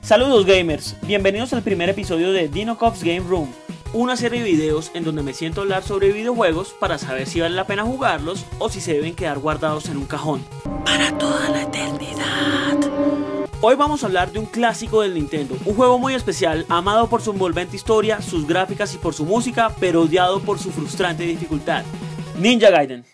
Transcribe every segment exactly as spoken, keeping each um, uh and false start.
Saludos gamers, bienvenidos al primer episodio de Dinocoff's Game Room, una serie de videos en donde me siento a hablar sobre videojuegos para saber si vale la pena jugarlos o si se deben quedar guardados en un cajón para toda la eternidad. Hoy vamos a hablar de un clásico del Nintendo, un juego muy especial, amado por su envolvente historia, sus gráficas y por su música, pero odiado por su frustrante dificultad: Ninja Gaiden.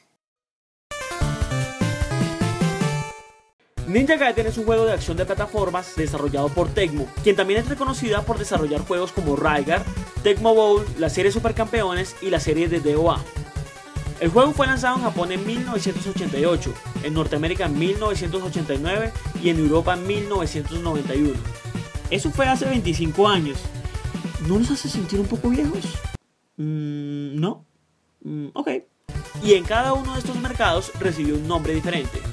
Ninja Gaiden es un juego de acción de plataformas desarrollado por Tecmo, quien también es reconocida por desarrollar juegos como Rygar, Tecmo Bowl, la serie Supercampeones y la serie de D O A. El juego fue lanzado en Japón en mil novecientos ochenta y ocho, en Norteamérica en mil novecientos ochenta y nueve y en Europa en mil novecientos noventa y uno. Eso fue hace veinticinco años. ¿No nos hace sentir un poco viejos? Mm, no. Mm, ok. Y en cada uno de estos mercados recibió un nombre diferente.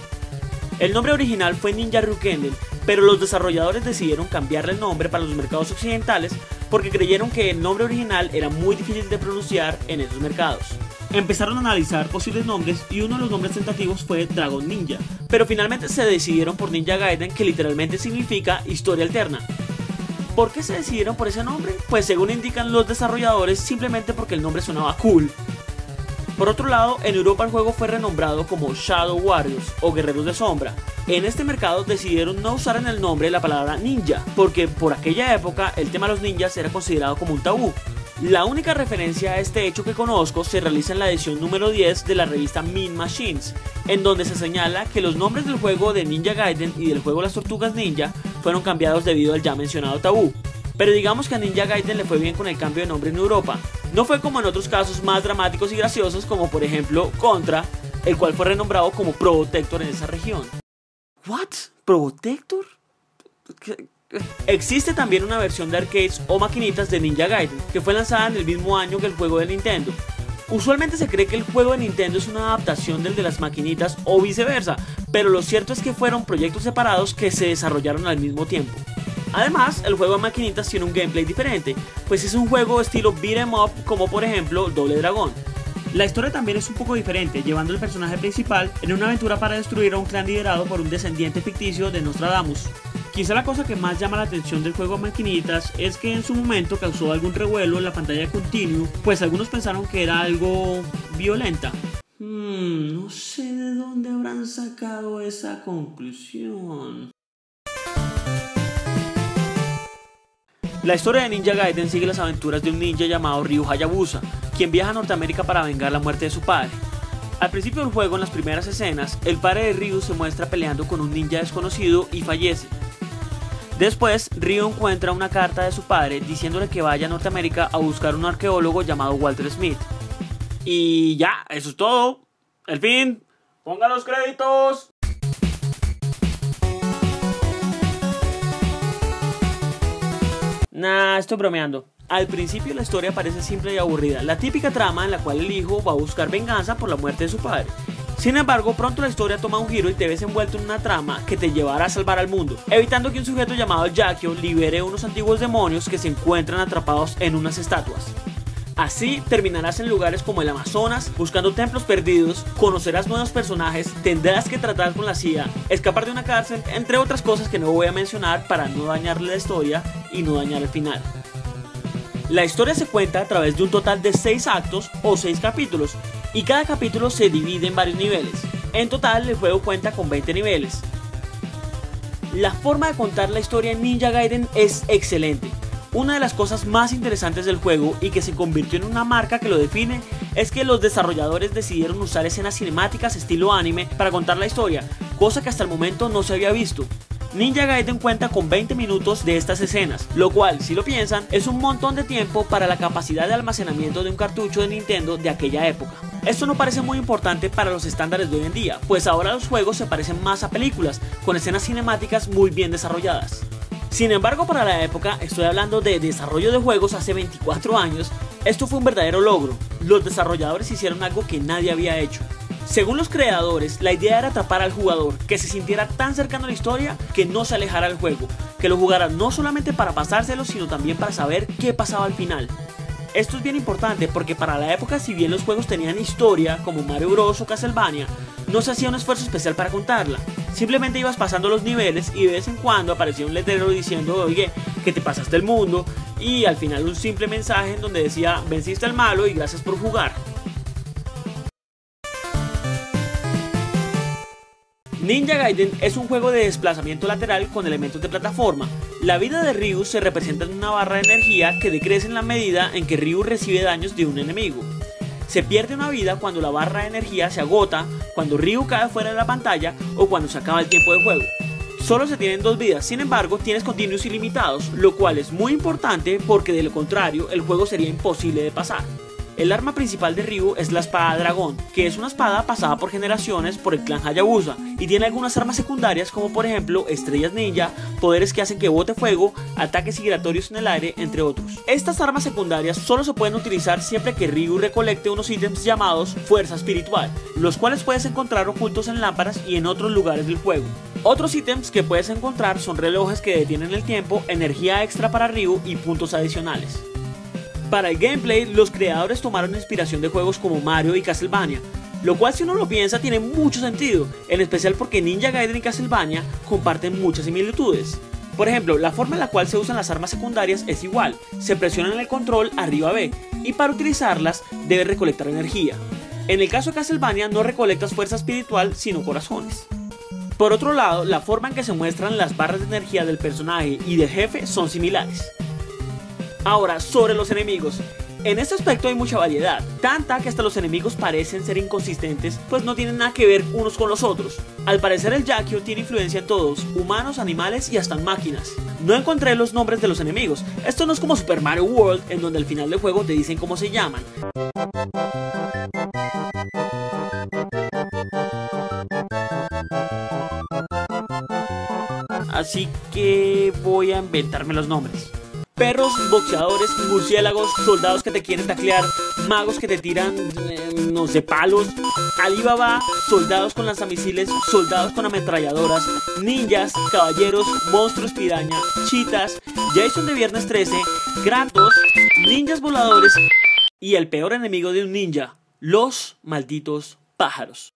El nombre original fue Ninja Ryukenden, pero los desarrolladores decidieron cambiarle el nombre para los mercados occidentales porque creyeron que el nombre original era muy difícil de pronunciar en esos mercados. Empezaron a analizar posibles nombres y uno de los nombres tentativos fue Dragon Ninja, pero finalmente se decidieron por Ninja Gaiden, que literalmente significa historia alterna. ¿Por qué se decidieron por ese nombre? Pues según indican los desarrolladores, simplemente porque el nombre sonaba cool. Por otro lado, en Europa el juego fue renombrado como Shadow Warriors o Guerreros de Sombra. En este mercado decidieron no usar en el nombre la palabra ninja, porque por aquella época el tema de los ninjas era considerado como un tabú. La única referencia a este hecho que conozco se realiza en la edición número diez de la revista Mean Machines, en donde se señala que los nombres del juego de Ninja Gaiden y del juego Las Tortugas Ninja fueron cambiados debido al ya mencionado tabú. Pero digamos que a Ninja Gaiden le fue bien con el cambio de nombre en Europa. No fue como en otros casos más dramáticos y graciosos, como por ejemplo Contra, el cual fue renombrado como Probotector en esa región. ¿What? ¿Probotector? ¿Qué? Existe también una versión de arcades o maquinitas de Ninja Gaiden, que fue lanzada en el mismo año que el juego de Nintendo. Usualmente se cree que el juego de Nintendo es una adaptación del de las maquinitas o viceversa, pero lo cierto es que fueron proyectos separados que se desarrollaron al mismo tiempo. Además, el juego de maquinitas tiene un gameplay diferente, pues es un juego estilo beat 'em up, como por ejemplo Doble Dragón. La historia también es un poco diferente, llevando al personaje principal en una aventura para destruir a un clan liderado por un descendiente ficticio de Nostradamus. Quizá la cosa que más llama la atención del juego de maquinitas es que en su momento causó algún revuelo en la pantalla continua, pues algunos pensaron que era algo violenta. Hmm, no sé de dónde habrán sacado esa conclusión. La historia de Ninja Gaiden sigue las aventuras de un ninja llamado Ryu Hayabusa, quien viaja a Norteamérica para vengar la muerte de su padre. Al principio del juego, en las primeras escenas, el padre de Ryu se muestra peleando con un ninja desconocido y fallece. Después, Ryu encuentra una carta de su padre diciéndole que vaya a Norteamérica a buscar a un arqueólogo llamado Walter Smith. Y ya, eso es todo. El fin. ¡Ponga los créditos! Nah, estoy bromeando. Al principio la historia parece simple y aburrida, la típica trama en la cual el hijo va a buscar venganza por la muerte de su padre. Sin embargo, pronto la historia toma un giro y te ves envuelto en una trama que te llevará a salvar al mundo, evitando que un sujeto llamado Yakio libere unos antiguos demonios que se encuentran atrapados en unas estatuas. Así terminarás en lugares como el Amazonas, buscando templos perdidos, conocerás nuevos personajes, tendrás que tratar con la C I A, escapar de una cárcel, entre otras cosas que no voy a mencionar para no dañarle la historia y no dañar el final. La historia se cuenta a través de un total de seis actos o seis capítulos, y cada capítulo se divide en varios niveles. En total el juego cuenta con veinte niveles. La forma de contar la historia en Ninja Gaiden es excelente. Una de las cosas más interesantes del juego y que se convirtió en una marca que lo define es que los desarrolladores decidieron usar escenas cinemáticas estilo anime para contar la historia, cosa que hasta el momento no se había visto. Ninja Gaiden cuenta con veinte minutos de estas escenas, lo cual, si lo piensan, es un montón de tiempo para la capacidad de almacenamiento de un cartucho de Nintendo de aquella época. Esto no parece muy importante para los estándares de hoy en día, pues ahora los juegos se parecen más a películas, con escenas cinemáticas muy bien desarrolladas. Sin embargo, para la época, estoy hablando de desarrollo de juegos hace veinticuatro años, esto fue un verdadero logro. Los desarrolladores hicieron algo que nadie había hecho. Según los creadores, la idea era atrapar al jugador, que se sintiera tan cercano a la historia que no se alejara del juego, que lo jugara no solamente para pasárselo, sino también para saber qué pasaba al final. Esto es bien importante porque para la época, si bien los juegos tenían historia, como Mario Bros o Castlevania, no se hacía un esfuerzo especial para contarla. simplemente ibas pasando los niveles y de vez en cuando aparecía un letrero diciendo, oye, que te pasaste el mundo, y al final un simple mensaje en donde decía, venciste al malo y gracias por jugar. Ninja Gaiden es un juego de desplazamiento lateral con elementos de plataforma. La vida de Ryu se representa en una barra de energía que decrece en la medida en que Ryu recibe daños de un enemigo. Se pierde una vida cuando la barra de energía se agota, cuando Ryu cae fuera de la pantalla o cuando se acaba el tiempo de juego. Solo se tienen dos vidas, sin embargo tienes continuos ilimitados, lo cual es muy importante porque de lo contrario el juego sería imposible de pasar. El arma principal de Ryu es la espada dragón, que es una espada pasada por generaciones por el clan Hayabusa, y tiene algunas armas secundarias como por ejemplo estrellas ninja, poderes que hacen que bote fuego, ataques giratorios en el aire, entre otros. Estas armas secundarias solo se pueden utilizar siempre que Ryu recolecte unos ítems llamados fuerza espiritual, los cuales puedes encontrar ocultos en lámparas y en otros lugares del juego. Otros ítems que puedes encontrar son relojes que detienen el tiempo, energía extra para Ryu y puntos adicionales. Para el gameplay, los creadores tomaron inspiración de juegos como Mario y Castlevania, lo cual si uno lo piensa tiene mucho sentido, en especial porque Ninja Gaiden y Castlevania comparten muchas similitudes. Por ejemplo, la forma en la cual se usan las armas secundarias es igual, se presiona en el control arriba B, y para utilizarlas debes recolectar energía. En el caso de Castlevania no recolectas fuerza espiritual sino corazones. Por otro lado, la forma en que se muestran las barras de energía del personaje y del jefe son similares. Ahora, sobre los enemigos. En este aspecto hay mucha variedad, tanta que hasta los enemigos parecen ser inconsistentes, pues no tienen nada que ver unos con los otros. Al parecer el Yakyo tiene influencia en todos, humanos, animales y hasta en máquinas. No encontré los nombres de los enemigos, esto no es como Super Mario World, en donde al final del juego te dicen cómo se llaman. Así que voy a inventarme los nombres. Perros, boxeadores, murciélagos, soldados que te quieren taclear, magos que te tiran, eh, no sé, palos, Alibaba, soldados con lanzamisiles, soldados con ametralladoras, ninjas, caballeros, monstruos piraña, chitas, Jason de Viernes trece, Kratos, ninjas voladores y el peor enemigo de un ninja, los malditos pájaros.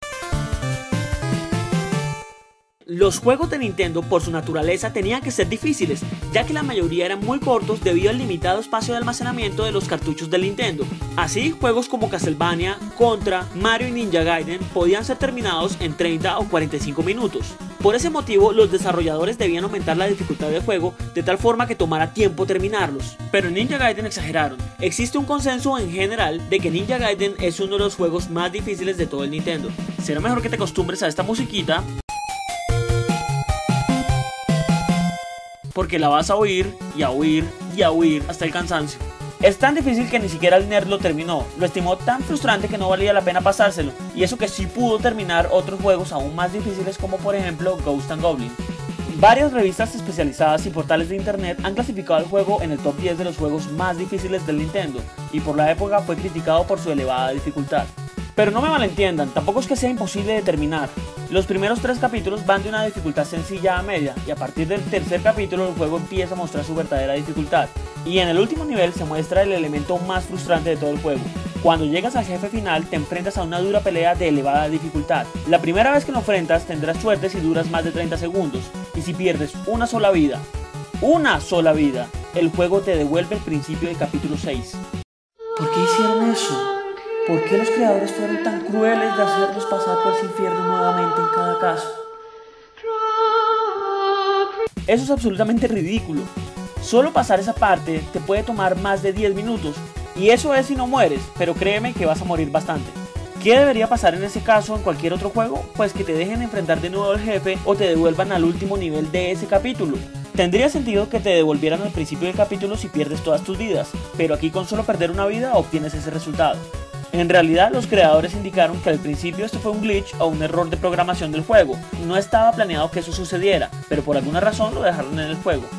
Los juegos de Nintendo por su naturaleza tenían que ser difíciles, ya que la mayoría eran muy cortos debido al limitado espacio de almacenamiento de los cartuchos del Nintendo. Así, juegos como Castlevania, Contra, Mario y Ninja Gaiden podían ser terminados en treinta o cuarenta y cinco minutos. Por ese motivo, los desarrolladores debían aumentar la dificultad del juego de tal forma que tomara tiempo terminarlos. Pero en Ninja Gaiden exageraron. Existe un consenso en general de que Ninja Gaiden es uno de los juegos más difíciles de todo el Nintendo. Será mejor que te acostumbres a esta musiquita, porque la vas a oír y a oír y a oír hasta el cansancio. Es tan difícil que ni siquiera el nerd lo terminó, lo estimó tan frustrante que no valía la pena pasárselo, y eso que sí pudo terminar otros juegos aún más difíciles como por ejemplo Ghost and Goblin. Varias revistas especializadas y portales de internet han clasificado el juego en el top diez de los juegos más difíciles del Nintendo, y por la época fue criticado por su elevada dificultad. Pero no me malentiendan, tampoco es que sea imposible de terminar. Los primeros tres capítulos van de una dificultad sencilla a media, y a partir del tercer capítulo el juego empieza a mostrar su verdadera dificultad. Y en el último nivel se muestra el elemento más frustrante de todo el juego. Cuando llegas al jefe final te enfrentas a una dura pelea de elevada dificultad. La primera vez que lo enfrentas tendrás suerte si duras más de treinta segundos, y si pierdes una sola vida, una sola vida, el juego te devuelve el principio del capítulo seis. ¿Por qué hicieron eso? ¿Por qué los creadores fueron tan crueles de hacernos pasar por ese infierno nuevamente en cada caso? Eso es absolutamente ridículo. Solo pasar esa parte te puede tomar más de diez minutos, y eso es si no mueres, pero créeme que vas a morir bastante. ¿Qué debería pasar en ese caso en cualquier otro juego? Pues que te dejen enfrentar de nuevo al jefe o te devuelvan al último nivel de ese capítulo. Tendría sentido que te devolvieran al principio del capítulo si pierdes todas tus vidas, pero aquí con solo perder una vida obtienes ese resultado. En realidad los creadores indicaron que al principio esto fue un glitch o un error de programación del juego. No estaba planeado que eso sucediera, pero por alguna razón lo dejaron en el juego.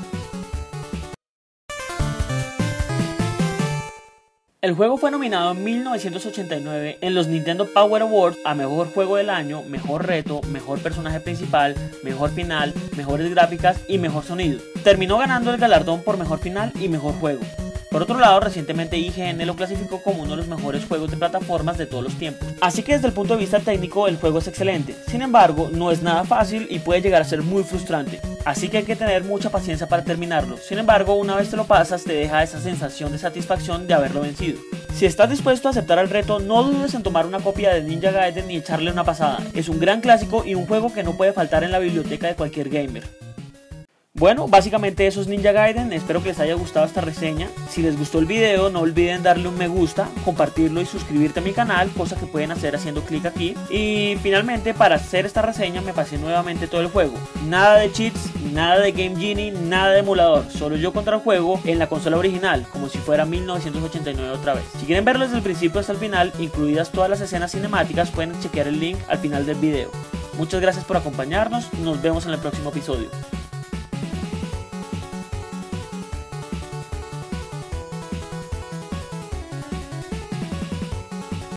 El juego fue nominado en mil novecientos ochenta y nueve en los Nintendo Power Awards a Mejor Juego del Año, Mejor Reto, Mejor Personaje Principal, Mejor Final, Mejores Gráficas y Mejor Sonido. Terminó ganando el galardón por Mejor Final y Mejor Juego. Por otro lado, recientemente I G N lo clasificó como uno de los mejores juegos de plataformas de todos los tiempos. Así que desde el punto de vista técnico el juego es excelente, sin embargo no es nada fácil y puede llegar a ser muy frustrante, así que hay que tener mucha paciencia para terminarlo. Sin embargo, una vez te lo pasas te deja esa sensación de satisfacción de haberlo vencido. Si estás dispuesto a aceptar el reto, no dudes en tomar una copia de Ninja Gaiden y echarle una pasada. Es un gran clásico y un juego que no puede faltar en la biblioteca de cualquier gamer. Bueno, básicamente eso es Ninja Gaiden, espero que les haya gustado esta reseña. Si les gustó el video no olviden darle un me gusta, compartirlo y suscribirte a mi canal, cosa que pueden hacer haciendo clic aquí. Y finalmente, para hacer esta reseña me pasé nuevamente todo el juego. Nada de cheats, nada de Game Genie, nada de emulador, solo yo contra el juego en la consola original, como si fuera mil novecientos ochenta y nueve otra vez. Si quieren verlo desde el principio hasta el final, incluidas todas las escenas cinemáticas, pueden chequear el link al final del video. Muchas gracias por acompañarnos, nos vemos en el próximo episodio.